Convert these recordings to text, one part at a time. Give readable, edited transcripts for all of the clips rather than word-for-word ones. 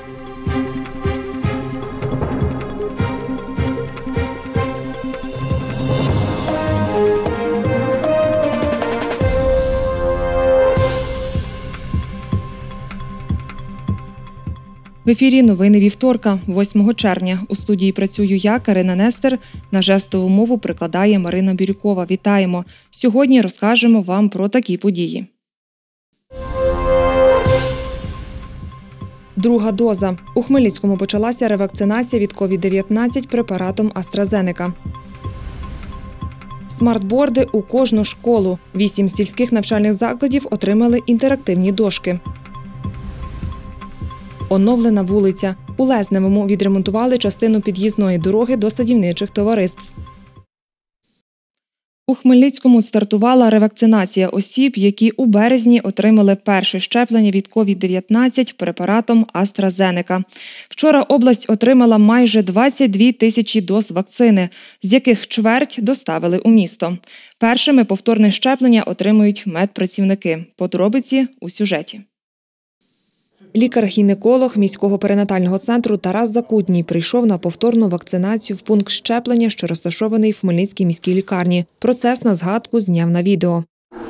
В ефірі новини вівторка, 8 червня. У студії працюю я, Карина Нестер. На жестову мову прикладає Марина Бірюкова. Вітаємо! Сьогодні розкажемо вам про такі події. Друга доза. У Хмельницькому почалася ревакцинація від COVID-19 препаратом AstraZeneca. Смартборди у кожну школу. 8 сільських навчальних закладів отримали інтерактивні дошки. Оновлена вулиця. У Лезневому відремонтували частину під'їзної дороги до садівничих товариств. У Хмельницькому стартувала ревакцинація осіб, які у березні отримали перше щеплення від COVID-19 препаратом AstraZeneca. Вчора область отримала майже 22 тисячі доз вакцини, з яких чверть доставили у місто. Першими повторне щеплення отримують медпрацівники. Подробиці у сюжеті. Лікар-гінеколог міського перинатального центру Тарас Закутній прийшов на повторну вакцинацію в пункт щеплення, що розташований в Хмельницькій міській лікарні. Процес на згадку зняв на відео.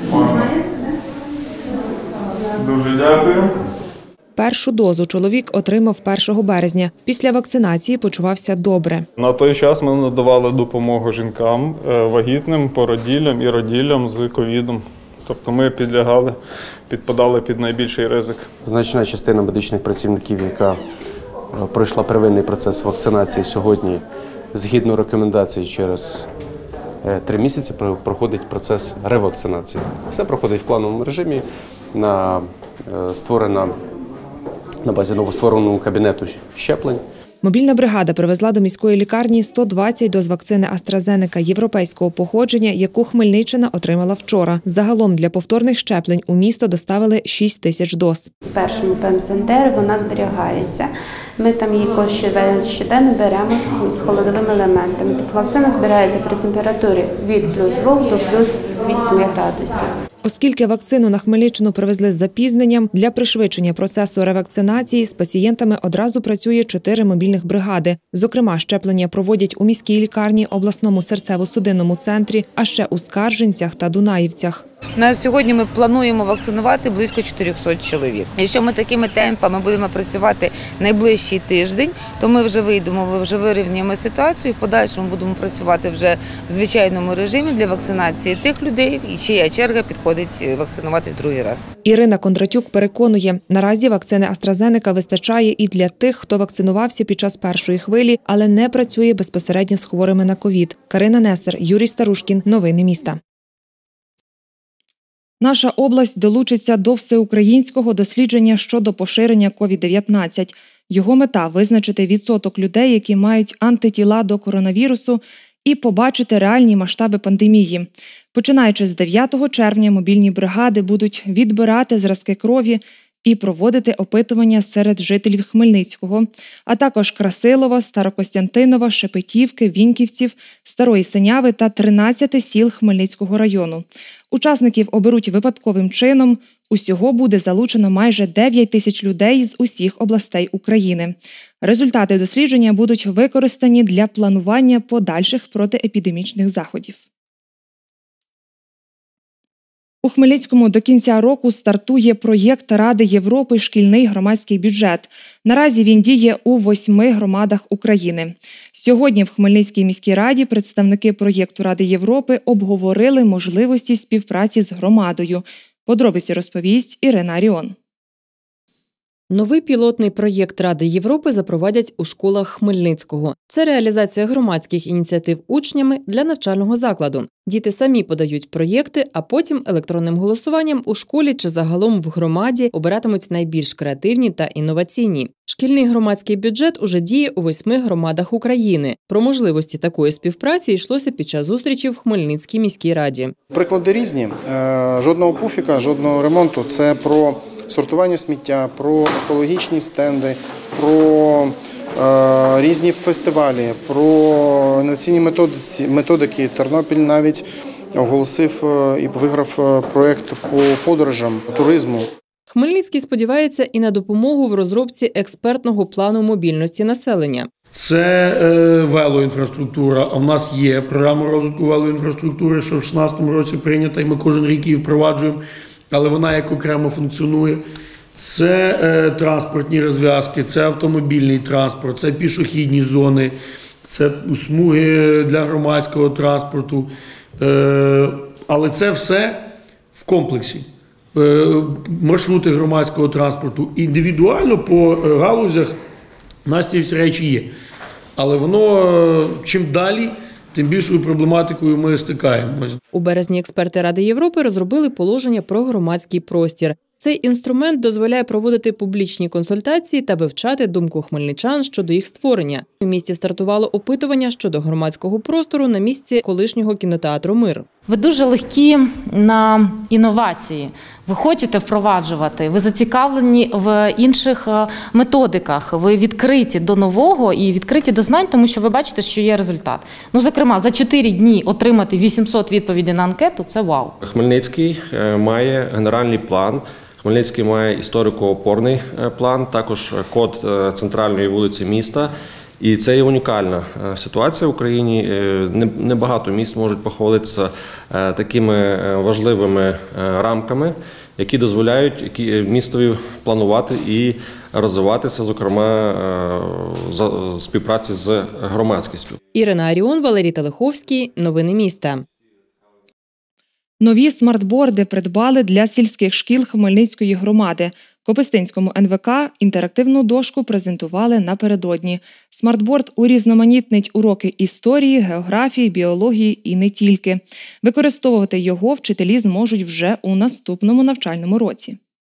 Дуже дякую. Першу дозу чоловік отримав 1 березня. Після вакцинації почувався добре. На той час ми надавали допомогу жінкам, вагітним, породіллям і роділлям з ковідом. Тобто ми підпадали під найбільший ризик. Значна частина медичних працівників, яка пройшла первинний процес вакцинації сьогодні, згідно рекомендацій, через 3 місяці проходить процес ревакцинації. Все проходить в плановому режимі на базі новоствореного кабінету щеплень. Мобільна бригада привезла до міської лікарні 120 доз вакцини AstraZeneca європейського походження, яку Хмельниччина отримала вчора. Загалом для повторних щеплень у місто доставили 6 тисяч доз. В першому ПМСНТР вона зберігається. Ми там її щоденно беремо з холодовими елементами. Тобто вакцина збирається при температурі від +2 до +8 градусів. Оскільки вакцину на Хмельниччину привезли з запізненням, для пришвидшення процесу ревакцинації з пацієнтами одразу працює 4 мобільних бригади. Зокрема, щеплення проводять у міській лікарні, обласному серцево-судинному центрі, а ще у Скаржинцях та Дунаївцях. На сьогодні ми плануємо вакцинувати близько 400 чоловік. Якщо ми такими темпами будемо працювати найближчий тиждень, то ми вже вийдемо, вже вирівняємо ситуацію, в подальшому будемо працювати вже в звичайному режимі для вакцинації тих людей, чия черга підходить вакцинуватись другий раз. Ірина Кондратюк переконує, наразі вакцини AstraZeneca вистачає і для тих, хто вакцинувався під час першої хвилі, але не працює безпосередньо з хворими на ковід. Карина Нестер, Юрій Старушкін. Новини міста. Наша область долучиться до всеукраїнського дослідження щодо поширення COVID-19. Його мета – визначити відсоток людей, які мають антитіла до коронавірусу, і побачити реальні масштаби пандемії. Починаючи з 9 червня мобільні бригади будуть відбирати зразки крові і проводити опитування серед жителів Хмельницького, а також Красилова, Старокостянтинова, Шепетівки, Віньківців, Старої Синяви та 13 сіл Хмельницького району. Учасників оберуть випадковим чином. Усього буде залучено майже 9 тисяч людей з усіх областей України. Результати дослідження будуть використані для планування подальших протиепідемічних заходів. У Хмельницькому до кінця року стартує проєкт Ради Європи «Шкільний громадський бюджет». Наразі він діє у 8 громадах України. Сьогодні в Хмельницькій міській раді представники проєкту Ради Європи обговорили можливості співпраці з громадою. Подробиці розповість Ірина Аріон. Новий пілотний проєкт Ради Європи запровадять у школах Хмельницького. Це реалізація громадських ініціатив учнями для навчального закладу. Діти самі подають проєкти, а потім електронним голосуванням у школі чи загалом в громаді обиратимуть найбільш креативні та інноваційні. Шкільний громадський бюджет уже діє у 8 громадах України. Про можливості такої співпраці йшлося під час зустрічі в Хмельницькій міській раді. Приклади різні. Жодного пуфіка, жодного ремонту. Це про сортування сміття, про екологічні стенди, про різні фестивалі, про інноваційні методики. Тернопіль навіть оголосив і виграв проєкт по подорожам, туризму. Хмельницький сподівається і на допомогу в розробці експертного плану мобільності населення. Це велоінфраструктура, а в нас є програма розвитку велоінфраструктури, що в 2016 році прийнята, і ми кожен рік її впроваджуємо, але вона як окремо функціонує. Це транспортні розв'язки, це автомобільний транспорт, це пішохідні зони, це смуги для громадського транспорту. Але це все в комплексі. Маршрути громадського транспорту. Індивідуально по галузях у нас ці всі речі є. Але воно чим далі, тим більшою проблематикою ми стикаємось. У березні експерти Ради Європи розробили положення про громадський простір. Цей інструмент дозволяє проводити публічні консультації та вивчати думку хмельничан щодо їх створення. У місті стартувало опитування щодо громадського простору на місці колишнього кінотеатру «Мир». Ви дуже легкі на інновації, ви хочете впроваджувати, ви зацікавлені в інших методиках, ви відкриті до нового і відкриті до знань, тому що ви бачите, що є результат. Зокрема, за 4 дні отримати 800 відповідей на анкету – це вау. Хмельницький має генеральний план, Хмельницький має історико-опорний план, також код центральної вулиці міста. І це є унікальна ситуація в Україні. Небагато міст можуть похвалитися такими важливими рамками, які дозволяють містові планувати і розвиватися, зокрема, в співпраці з громадськістю. Ірина Аріон, Валерій Телеховський. Новини міста. Нові смартборди придбали для сільських шкіл Хмельницької громади. Копистинському НВК інтерактивну дошку презентували напередодні. Смартборд урізноманітнить уроки історії, географії, біології і не тільки. Використовувати його вчителі зможуть вже у наступному навчальному році.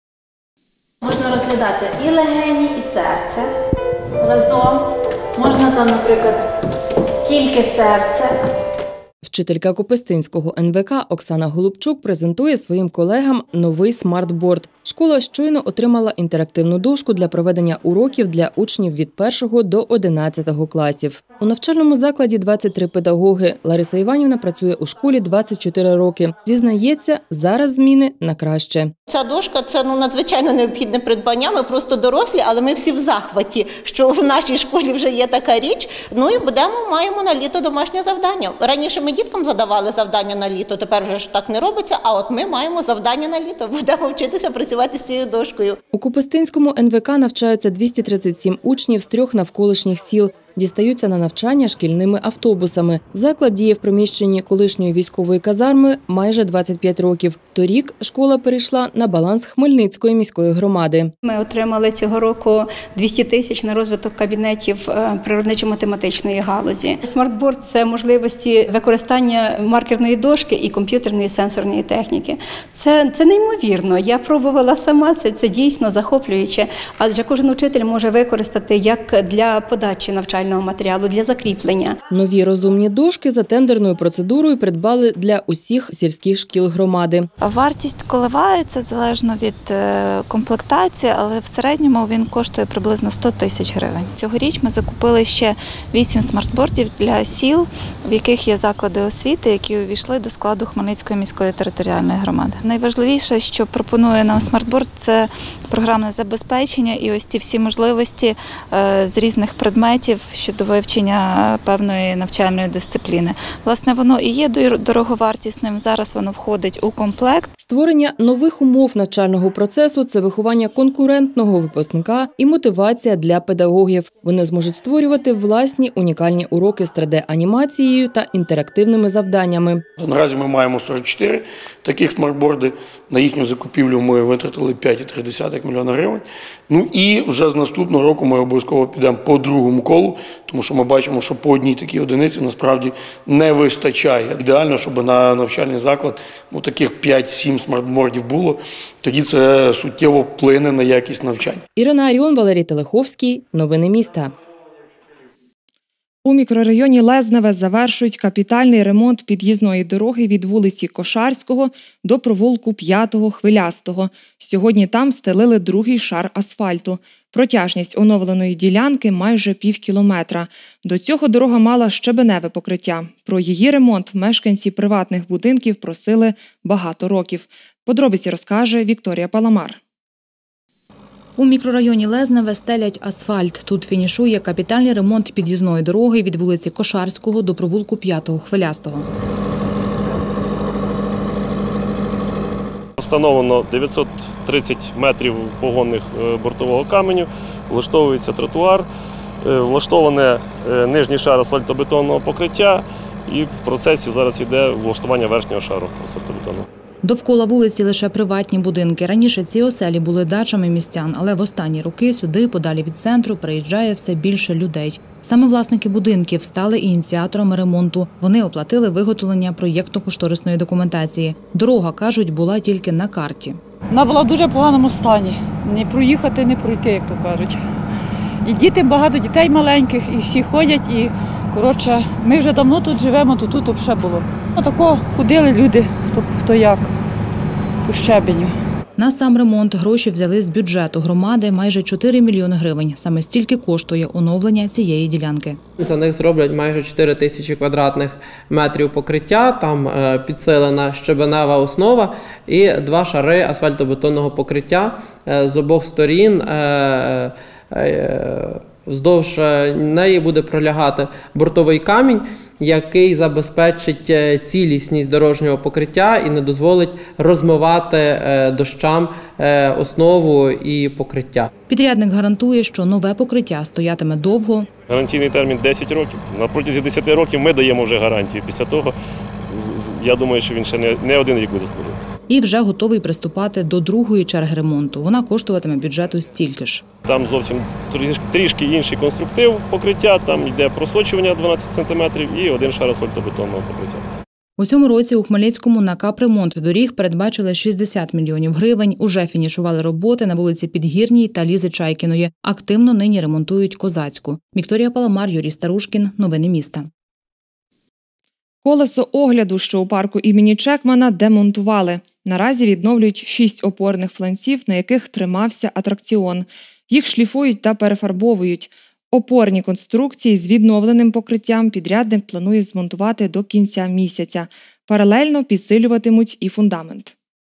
Можна розглядати і легені, і серце разом. Можна там, наприклад, тільки серце. Вчителька Копистинського НВК Оксана Голубчук презентує своїм колегам новий смартборд. Школа щойно отримала інтерактивну дошку для проведення уроків для учнів від 1 до 11 класів. У навчальному закладі 23 педагоги. Лариса Іванівна працює у школі 24 роки. Зізнається, зараз зміни на краще. Ця дошка – це надзвичайно необхідне придбання. Ми просто дорослі, але ми всі в захваті, що в нашій школі вже є така річ. І маємо на літо домашнє завдання. Раніше ми діткам задавали завдання на літо, тепер вже ж так не робиться, а от ми маємо завдання на літо. Будемо вчитися працювати з цією дошкою. У Копистинському НВК навчаються 237 учнів з 3 навколишніх сіл. Дістаються на навчання шкільними автобусами. Заклад діє в приміщенні колишньої військової казарми майже 25 років. Торік школа перейшла на баланс Хмельницької міської громади. Ми отримали цього року 200 тисяч на розвиток кабінетів природничо-математичної галузі. Смартборд – це можливості використання маркерної дошки і комп'ютерної сенсорної техніки. Це неймовірно. Я пробувала сама, це дійсно захоплююче, адже кожен учитель може використати як для подачі навчального матеріалу, для закріплення. Нові розумні дошки за тендерною процедурою придбали для усіх сільських шкіл громади. Вартість коливається залежно від комплектації, але в середньому він коштує приблизно 100 тисяч гривень. Цьогоріч ми закупили ще 8 смартбордів для сіл, в яких є заклади освіти, які увійшли до складу Хмельницької міської територіальної громади. Найважливіше, що пропонує нам смартборд, це програмне забезпечення і ось ті всі можливості з різних предметів щодо вивчення певної навчальної дисципліни. Власне, воно і є дороговартісним, зараз воно входить у комплект. Створення нових умов навчального процесу – це виховання конкурентного випускника і мотивація для педагогів. Вони зможуть створювати власні унікальні уроки з 3D-анімацією та інтерактивними завданнями. Наразі ми маємо 44 таких смартборди. На їхню закупівлю ми витратили 5,3 мільйона гривень. І вже з наступного року ми обов'язково підемо по другому колу, тому що ми бачимо, що по одній такій одиниці насправді не вистачає. Ідеально, щоб на навчальний заклад таких 5-7 смартбордів було, тоді це суттєво вплине на якість навчання. Ірина Аріон, Валерій Телеховський. Новини міста. У мікрорайоні Лезневе завершують капітальний ремонт під'їзної дороги від вулиці Кошарського до провулку 5-го Хвилястого. Сьогодні там стелили другий шар асфальту. Протяжність оновленої ділянки майже півкілометра. До цього дорога мала щебеневе покриття. Про її ремонт мешканці приватних будинків просили багато років. Подробиці розкаже Вікторія Паламар. У мікрорайоні Лезневе стелять асфальт. Тут фінішує капітальний ремонт під'їзної дороги від вулиці Кошарського до провулку 5-го Хвилястого. Встановлено 930 метрів погонних бортового каменю, влаштовується тротуар, влаштоване нижній шар асфальтобетонного покриття і в процесі зараз йде влаштування верхнього шару асфальтобетонного. Довкола вулиці лише приватні будинки. Раніше ці оселі були дачами містян, але в останні роки сюди, подалі від центру, приїжджає все більше людей. Саме власники будинків стали ініціаторами ремонту. Вони оплатили виготовлення проєктно-кошторисної документації. Дорога, кажуть, була тільки на карті. Вона була в дуже поганому стані. Не проїхати, не пройти, як то кажуть. І діти, багато дітей маленьких, і всі ходять. І, коротше, ми вже давно тут живемо, то тут взагалі було. Отако ходили люди, хто як, по щебеню. На сам ремонт гроші взяли з бюджету громади майже 4 мільйони гривень. Саме стільки коштує оновлення цієї ділянки. За них зроблять майже 4 тисячі квадратних метрів покриття, там підсилена щебенева основа і 2 шари асфальтобетонного покриття з обох сторін. Вздовж неї буде пролягати бортовий камінь, який забезпечить цілісність дорожнього покриття і не дозволить розмивати дощам основу і покриття. Підрядник гарантує, що нове покриття стоятиме довго. Гарантійний термін 10 років. На протязі 10 років ми даємо вже гарантію. Після того, я думаю, що він ще не один рік буде служити. І вже готовий приступати до другої черги ремонту. Вона коштуватиме бюджету стільки ж. Там зовсім трішки інший конструктив покриття, там йде просочування 12 см і 1 шар асфальтобетонного покриття. У цьому році у Хмельницькому на капремонт доріг передбачили 60 мільйонів гривень. Уже фінішували роботи на вулиці Підгірній та Лізи Чайкіної. Активно нині ремонтують Козацьку. Вікторія Паламар, Юрій Старушкін. Новини міста. Колесо огляду, що у парку імені Чекмана, демонтували. Наразі відновлюють 6 опорних фланців, на яких тримався атракціон. Їх шліфують та перефарбовують. Опорні конструкції з відновленим покриттям підрядник планує змонтувати до кінця місяця. Паралельно підсилюватимуть і фундамент.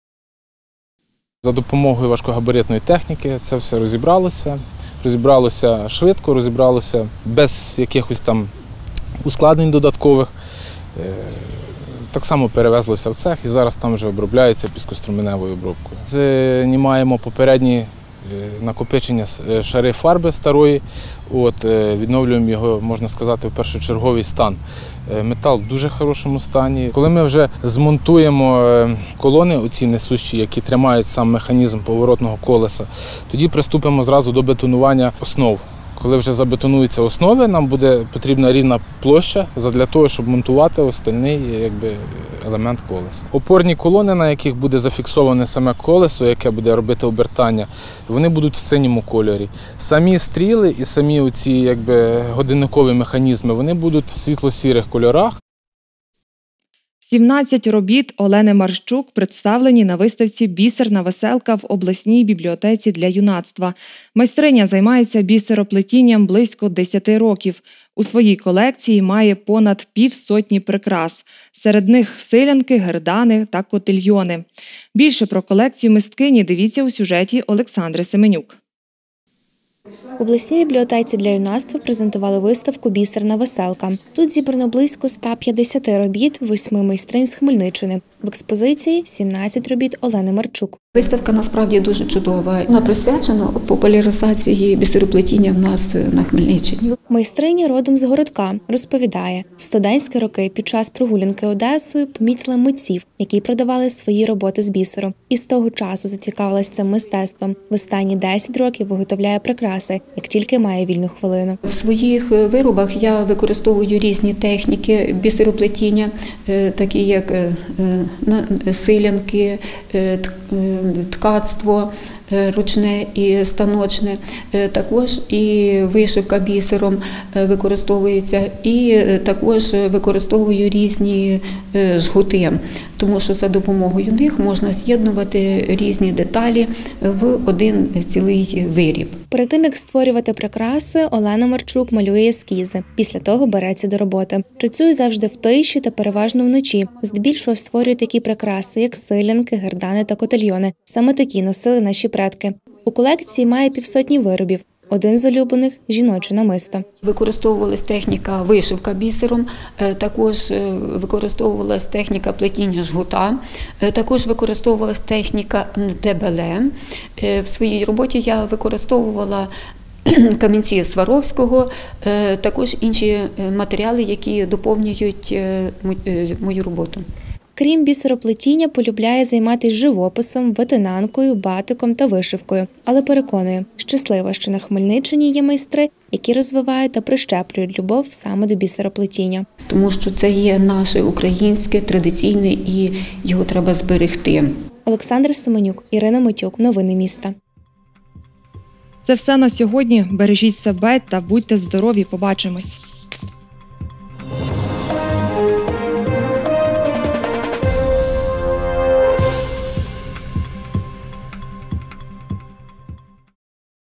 За допомогою важкогабаритної техніки це все розібралося. Розібралося швидко, розібралося без якихось там ускладнень додаткових. Так само перевезлося в цех і зараз там вже обробляється піскоструменевою обробкою. Знімаємо попередні накопичення шари фарби старої, відновлюємо його, можна сказати, в першочерговий стан. Метал в дуже хорошому стані. Коли ми вже змонтуємо колони, оці несущі, які тримають сам механізм поворотного колеса, тоді приступимо зразу до бетонування основ. Коли вже забетонуються основи, нам буде потрібна рівна площа для того, щоб монтувати остальний елемент колеса. Опорні колони, на яких буде зафіксоване саме колесо, яке буде робити обертання, вони будуть в синьому кольорі. Самі стріли і самі оці годинникові механізми, вони будуть в світло-сірих кольорах. 17 робіт Олени Марщук представлені на виставці «Бісерна веселка» в обласній бібліотеці для юнацтва. Майстриня займається бісероплетінням близько 10 років. У своїй колекції має понад півсотні прикрас. Серед них силянки, гердани та котильйони. Більше про колекцію мисткині дивіться у сюжеті Олександри Семенюк. В обласній бібліотеці для юнацтва презентували виставку «Бісерна веселка». Тут зібрано близько 150 робіт 8 майстринь з Хмельниччини. В експозиції 17 робіт Олени Марчук. Виставка насправді дуже чудова. Вона присвячена популяризації бісероплетіння в нас на Хмельниччині. Майстриня родом з Городка. Розповідає, в студентські роки під час прогулянки Одесою помітила митців, які продавали свої роботи з бісеру. І з того часу зацікавилась цим мистецтвом. В останні 10 років виготовляє прикраси, як тільки має вільну хвилину. В своїх виробах я використовую різні техніки бісероплетіння, такі як силянки, ткацтво ручне і станочне, також і вишивка бісером використовується, і також використовую різні жгути, тому що за допомогою них можна з'єднувати різні деталі в один цілий виріб. Перед тим, як створювати прикраси, Олена Марчук малює ескізи. Після того береться до роботи. Працює завжди в тиші та переважно вночі. Здебільшого створює такі прикраси, як силянки, гердани та котильйони. Саме такі носили наші предки. У колекції має півсотні виробів. Один з улюблених – жіноче намисто. Використовувалась техніка вишивка бісером, також використовувалась техніка плетіння жгута, також використовувалась техніка дебеле. В своїй роботі я використовувала камінці Сваровського, також інші матеріали, які доповнюють мою роботу. Крім бісероплетіння, полюбляє займатися живописом, ветенанкою, батиком та вишивкою. Але переконує, щаслива, що на Хмельниччині є майстри, які розвивають та прищеплюють любов саме до бісероплетіння. Тому що це є наше українське, традиційне і його треба зберегти. Олександр Семенюк, Ірина Митюк. Новини міста. Це все на сьогодні. Бережіть себе та будьте здорові. Побачимось.